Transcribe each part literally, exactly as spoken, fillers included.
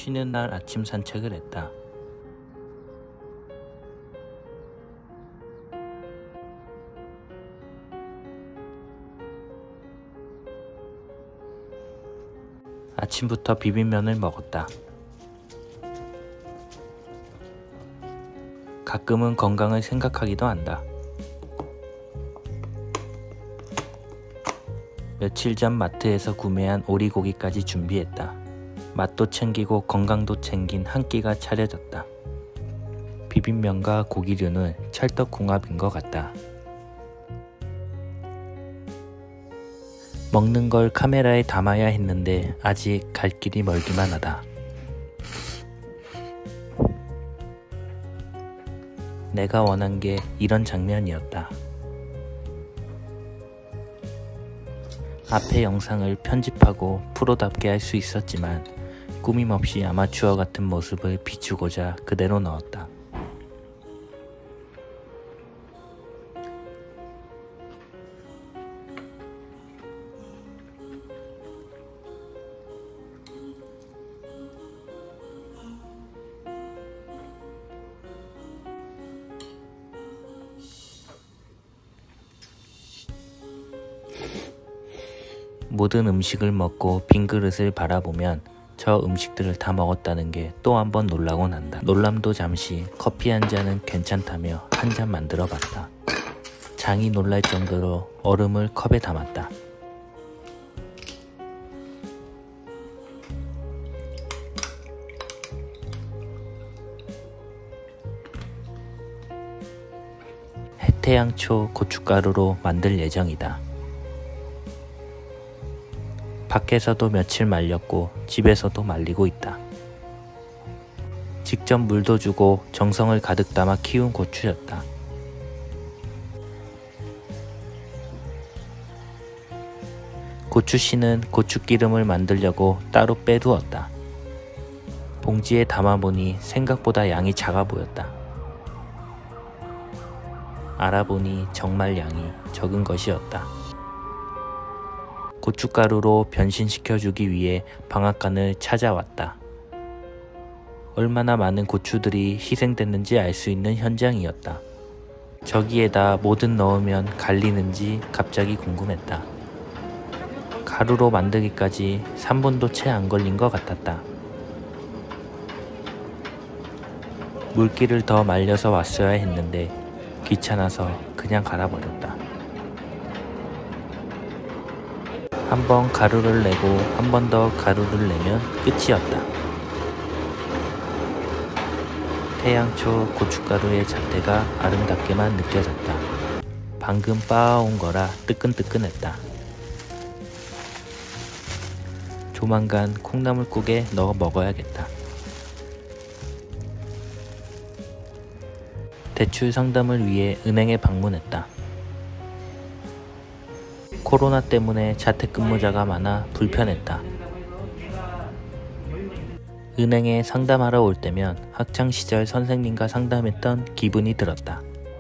쉬는 날 아침 산책을 했다. 아침부터 비빔면을 먹었다. 가끔은 건강을 생각하기도 한다. 며칠 전 마트에서 구매한 오리고기까지 준비했다. 맛도 챙기고 건강도 챙긴 한 끼가 차려졌다. 비빔면과 고기류는 찰떡궁합인 것 같다. 먹는 걸 카메라에 담아야 했는데 아직 갈 길이 멀기만 하다. 내가 원한 게 이런 장면이었다. 앞에 영상을 편집하고 프로답게 할 수 있었지만 꾸밈없이 아마추어 같은 모습을 비추고자 그대로 넣었다. 모든 음식을 먹고 빈 그릇을 바라보면 저 음식들을 다 먹었다는 게 또 한 번 놀라곤 한다. 놀람도 잠시 커피 한 잔은 괜찮다며 한 잔 만들어 봤다. 장이 놀랄 정도로 얼음을 컵에 담았다. 해태양초 고춧가루로 만들 예정이다. 밖에서도 며칠 말렸고 집에서도 말리고 있다. 직접 물도 주고 정성을 가득 담아 키운 고추였다. 고추씨는 고추기름을 만들려고 따로 빼두었다. 봉지에 담아보니 생각보다 양이 작아 보였다. 알아보니 정말 양이 적은 것이었다. 고춧가루로 변신시켜주기 위해 방앗간을 찾아왔다. 얼마나 많은 고추들이 희생됐는지 알 수 있는 현장이었다. 저기에다 뭐든 넣으면 갈리는지 갑자기 궁금했다. 가루로 만들기까지 삼 분도 채 안 걸린 것 같았다. 물기를 더 말려서 왔어야 했는데 귀찮아서 그냥 갈아버렸다. 한 번 가루를 내고 한 번 더 가루를 내면 끝이었다. 태양초 고춧가루의 잣대가 아름답게만 느껴졌다. 방금 빻아온 거라 뜨끈뜨끈했다. 조만간 콩나물국에 넣어 먹어야겠다. 대출 상담을 위해 은행에 방문했다. 코로나 때문에 자택근무자가 많아 불편했다. 은행에 상담하러 올 때면 학창시절 선생님과 상담했던 기분이 들었다.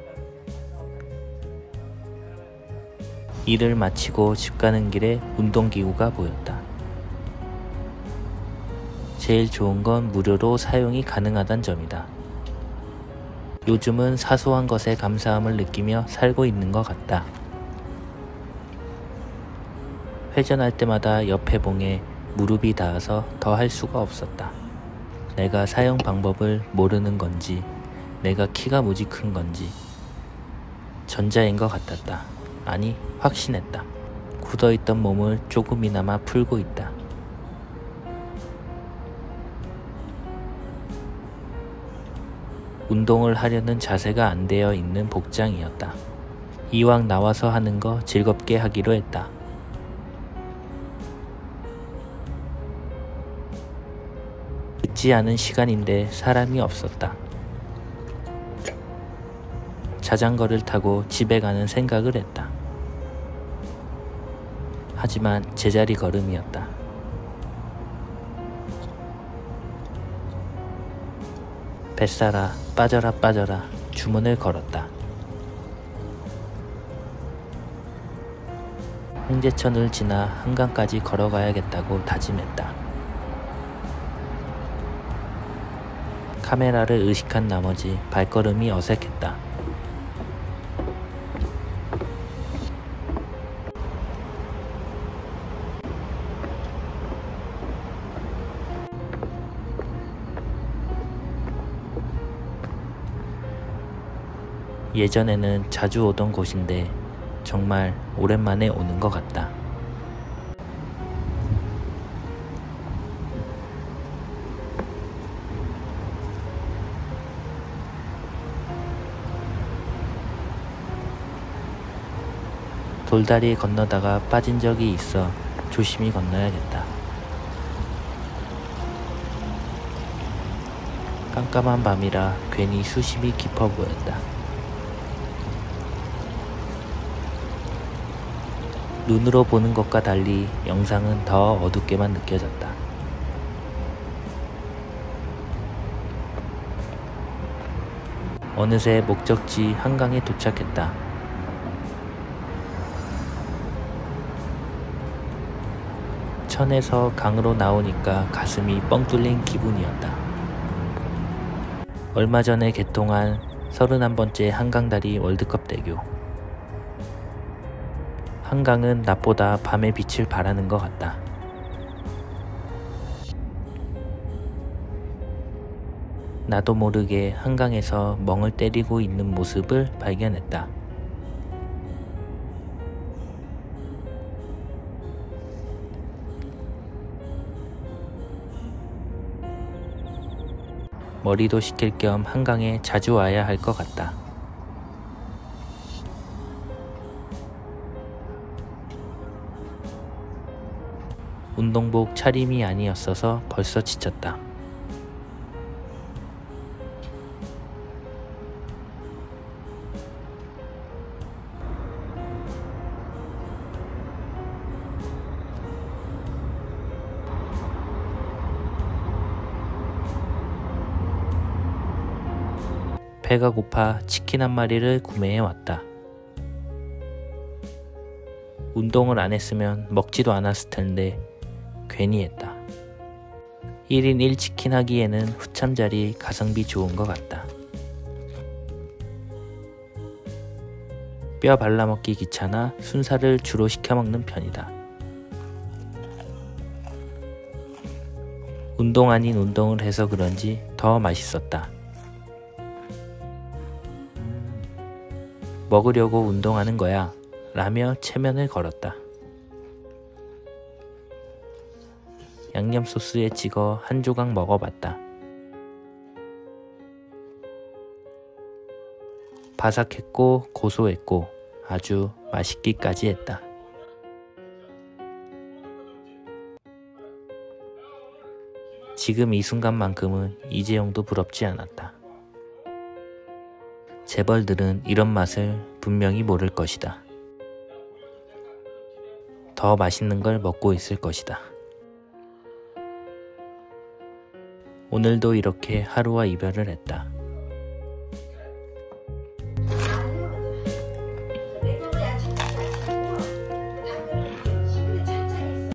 일을 마치고 집 가는 길에 운동기구가 보였다. 제일 좋은 건 무료로 사용이 가능하단 점이다. 요즘은 사소한 것에 감사함을 느끼며 살고 있는 것 같다. 회전할 때마다 옆에 봉에 무릎이 닿아서 더 할 수가 없었다. 내가 사용 방법을 모르는 건지 내가 키가 무지 큰 건지 전자인 것 같았다. 아니, 확신했다. 굳어있던 몸을 조금이나마 풀고 있다. 운동을 하려는 자세가 안 되어 있는 복장이었다. 이왕 나와서 하는 거 즐겁게 하기로 했다. 늦지 않은 시간인데 사람이 없었다. 자전거를 타고 집에 가는 생각을 했다. 하지만 제자리 걸음이었다. 뱃살아 빠져라 빠져라 주문을 걸었다. 홍제천을 지나 한강까지 걸어가야겠다고 다짐했다. 카메라를 의식한 나머지 발걸음이 어색했다. 예전에는 자주 오던 곳인데 정말 오랜만에 오는 것 같다. 돌다리 건너다가 빠진 적이 있어 조심히 건너야겠다. 깜깜한 밤이라 괜히 수심이 깊어 보였다. 눈으로 보는 것과 달리 영상은 더 어둡게만 느껴졌다. 어느새 목적지 한강에 도착했다. 천에서 강으로 나오니까 가슴이 뻥 뚫린 기분이었다. 얼마 전에 개통한 서른한 번째 한강다리 월드컵 대교. 한강은 낮보다 밤에 빛을 발하는 것 같다. 나도 모르게 한강에서 멍을 때리고 있는 모습을 발견했다. 머리도 식힐 겸 한강에 자주 와야 할 것 같다. 운동복 차림이 아니었어서 벌써 지쳤다. 배가 고파 치킨 한 마리를 구매해 왔다. 운동을 안 했으면 먹지도 않았을 텐데 괜히 했다. 일 인 일 치킨 하기에는 후참자리 가성비 좋은 것 같다. 뼈 발라먹기 귀찮아 순살을 주로 시켜먹는 편이다. 운동 아닌 운동을 해서 그런지 더 맛있었다. 먹으려고 운동하는 거야 라며 체면을 걸었다. 양념 소스에 찍어 한 조각 먹어봤다. 바삭했고 고소했고 아주 맛있기까지 했다. 지금 이 순간만큼은 이재용도 부럽지 않았다. 재벌들은 이런 맛을 분명히 모를 것이다. 더 맛있는 걸 먹고 있을 것이다. 오늘도 이렇게 하루와 이별을 했다.